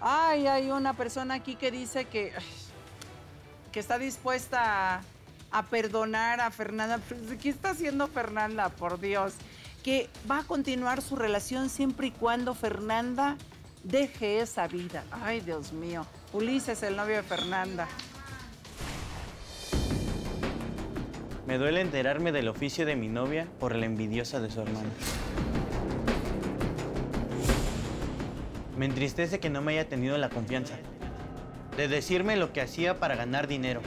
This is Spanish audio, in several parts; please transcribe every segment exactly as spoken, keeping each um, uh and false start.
Ay, hay una persona aquí que dice que, que está dispuesta a, a perdonar a Fernanda. ¿Qué está haciendo Fernanda? Por Dios. Que va a continuar su relación siempre y cuando Fernanda deje esa vida. Ay, Dios mío. Ulises, el novio de Fernanda. Me duele enterarme del oficio de mi novia por la envidiosa de su hermana. Me entristece que no me haya tenido la confianza de decirme lo que hacía para ganar dinero.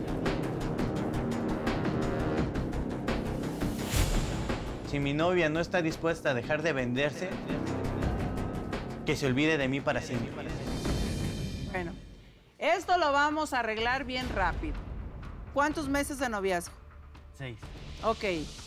Si mi novia no está dispuesta a dejar de venderse, que se olvide de mí para siempre. Bueno, esto lo vamos a arreglar bien rápido. ¿Cuántos meses de noviazgo? Seis. Ok.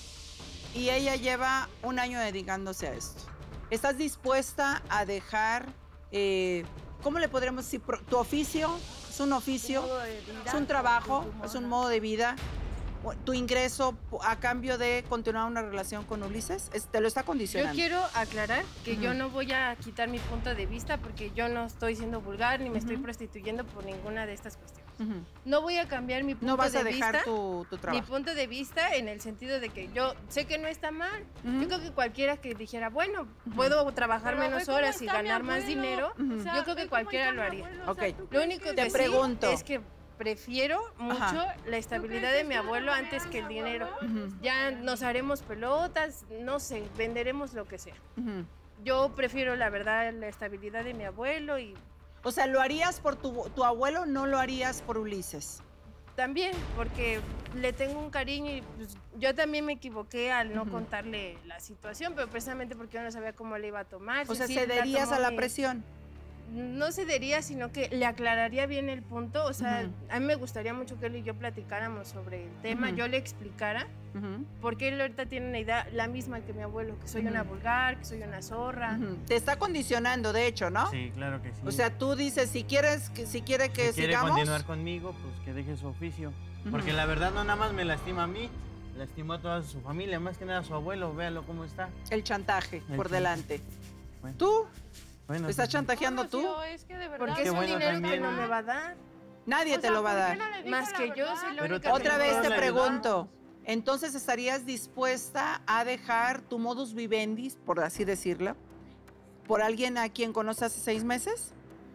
Y ella lleva un año dedicándose a esto. ¿Estás dispuesta a dejar, eh, cómo le podríamos decir, tu oficio? ¿Es un oficio? ¿Es un trabajo? ¿Es un modo de vida? ¿Tu ingreso a cambio de continuar una relación con Ulises? ¿Te lo está condicionando? Yo quiero aclarar que uh-huh. yo no voy a quitar mi punto de vista porque yo no estoy siendo vulgar ni me uh-huh. estoy prostituyendo por ninguna de estas cuestiones. Uh-huh. No voy a cambiar mi punto de vista. No vas a dejar vista, tu, tu trabajo. Mi punto de vista en el sentido de que yo sé que no está mal. Uh-huh. Yo creo que cualquiera que dijera, bueno, uh-huh. puedo trabajar Pero menos horas y ganar más dinero, uh-huh. o sea, yo creo que cualquiera lo haría. Abuelo, ok. O sea, lo único Te que pregunto. Sí es que prefiero mucho Ajá. la estabilidad de mi abuelo antes que el dinero. Uh-huh. Ya nos haremos pelotas, no sé, venderemos lo que sea. Uh-huh. Yo prefiero, la verdad, la estabilidad de mi abuelo y... O sea, ¿lo harías por tu, tu abuelo, no lo harías por Ulises? También, porque le tengo un cariño y pues, yo también me equivoqué al no uh-huh. contarle la situación, pero precisamente porque yo no sabía cómo le iba a tomar. O sea, sí, ¿cederías la a la mi... presión? No cedería, sino que le aclararía bien el punto. O sea, uh-huh. a mí me gustaría mucho que él y yo platicáramos sobre el tema, uh-huh. yo le explicara, uh-huh. porque él ahorita tiene una idea la misma que mi abuelo, que soy uh-huh. una vulgar, que soy una zorra. Uh-huh. Te está condicionando, de hecho, ¿no? Sí, claro que sí. O sea, tú dices, si quieres, que, si quiere que si quiere sigamos... continuar conmigo, pues que deje su oficio. Uh-huh. Porque la verdad no nada más me lastima a mí, lastimó a toda su familia, más que nada a su abuelo, véalo cómo está. El chantaje, el por chantaje. Delante. Bueno. ¿Tú? Bueno, ¿Te estás sí, chantajeando no, tú? No, es que de verdad. Porque es es un bueno dinero también. que no me va a dar. Nadie o te sea, lo va a dar. No Más que yo, soy la Pero única Otra vez te la pregunto, ¿entonces estarías dispuesta a dejar tu modus vivendi, por así decirlo, por alguien a quien conoces hace seis meses?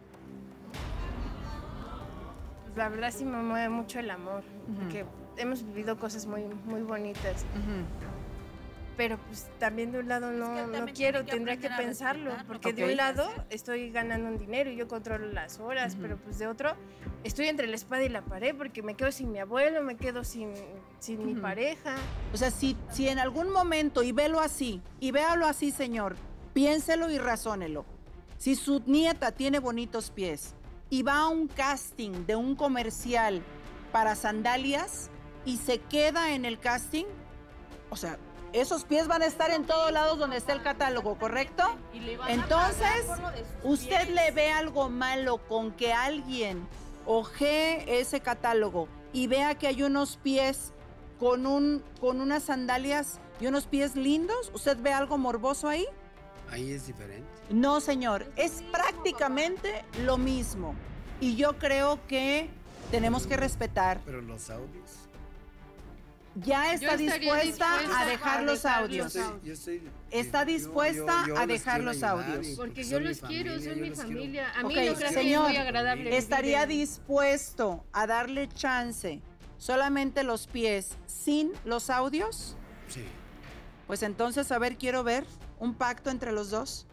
Pues la verdad sí me mueve mucho el amor, uh-huh. porque hemos vivido cosas muy, muy bonitas. Uh-huh. Pero pues también de un lado no, es que no quiero, que tendría que pensarlo, porque okay. de un lado estoy ganando un dinero y yo controlo las horas, uh-huh. pero pues de otro estoy entre la espada y la pared porque me quedo sin mi abuelo, me quedo sin, sin uh-huh. mi pareja. O sea, si, si en algún momento, y velo así, y véalo así, señor, piénselo y razónelo. Si su nieta tiene bonitos pies y va a un casting de un comercial para sandalias y se queda en el casting, o sea, esos pies van a estar en todos lados donde esté el catálogo, ¿correcto? Entonces, ¿usted le ve algo malo con que alguien ojee ese catálogo y vea que hay unos pies con, un, con unas sandalias y unos pies lindos? ¿Usted ve algo morboso ahí? Ahí es diferente. No, señor, es prácticamente lo mismo. Y yo creo que tenemos que respetar. Pero los audios... Ya está dispuesta, dispuesta a dejar a los dejar audios. Yo estoy, yo estoy, está dispuesta yo, yo, yo a dejar los audios. Porque yo los quiero, son mi familia. A mí okay, no creo que señor, es muy agradable. ¿estaría dispuesto a darle chance solamente los pies sin los audios? Sí. Pues entonces, a ver, quiero ver un pacto entre los dos.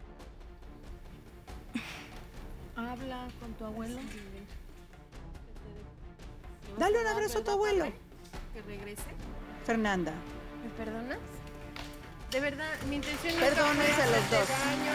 Habla con tu abuelo. Dale un abrazo a tu abuelo. Que regrese. Fernanda. ¿Me perdonas? De verdad, mi intención no Perdónense es a los dos. daño.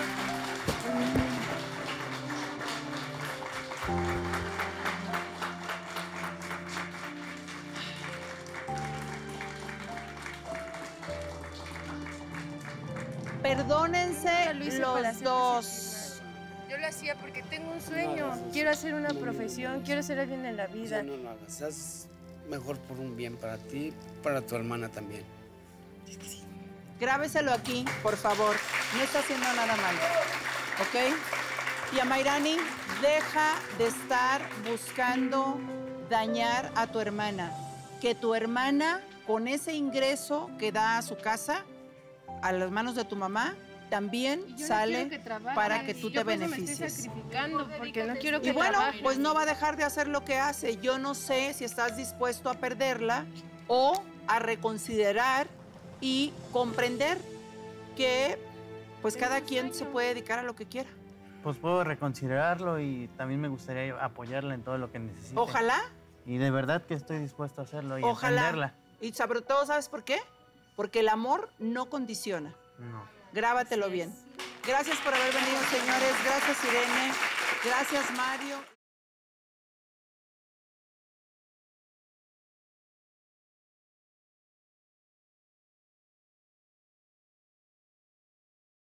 Perdónense los dos. Yo lo hacía porque tengo un sueño. No, quiero hacer una no, profesión, no, quiero ser alguien en la vida. No, no lo hagas. Haz mejor por un bien para ti, para tu hermana también. Es que sí. Grábeselo aquí, por favor. No está haciendo nada malo. ¿Ok? Y a Mayrani, deja de estar buscando dañar a tu hermana. Que tu hermana, con ese ingreso que da a su casa, a las manos de tu mamá, también sale que para que tú te beneficies. Me estoy sacrificando porque no quiero que y bueno, trabaje. pues no va a dejar de hacer lo que hace. Yo no sé si estás dispuesto a perderla o a reconsiderar y comprender que pues cada quien se puede dedicar a lo que quiera. Pues puedo reconsiderarlo y también me gustaría apoyarla en todo lo que necesite. Ojalá. Y de verdad que estoy dispuesto a hacerlo y Ojalá. entenderla. Y sobre todo, ¿sabes por qué? Porque el amor no condiciona. No. Grábatelo bien. Gracias por haber venido, señores. Gracias, Irene. Gracias, Mario.